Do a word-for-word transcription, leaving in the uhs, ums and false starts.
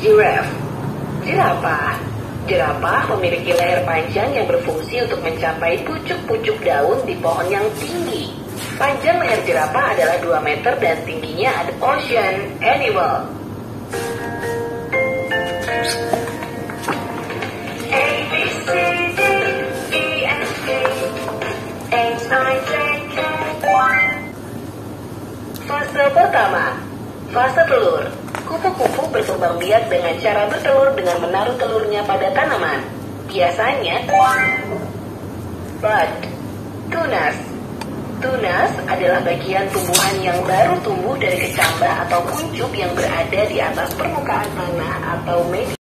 Giraffe. Jerapah. Jerapah memiliki leher panjang yang berfungsi untuk mencapai pucuk-pucuk daun di pohon yang tinggi. Panjang leher jerapah adalah dua meter dan tingginya ada ocean animal. A, B, C, D, E, F, G, H, I, J, K. Fase pertama, fase telur. Kupu-kupu berkembang biak dengan cara bertelur dengan menaruh telurnya pada tanaman. Biasanya, bud, tunas. Tunas adalah bagian tumbuhan yang baru tumbuh dari kecambah atau kuncup yang berada di atas permukaan tanah atau media.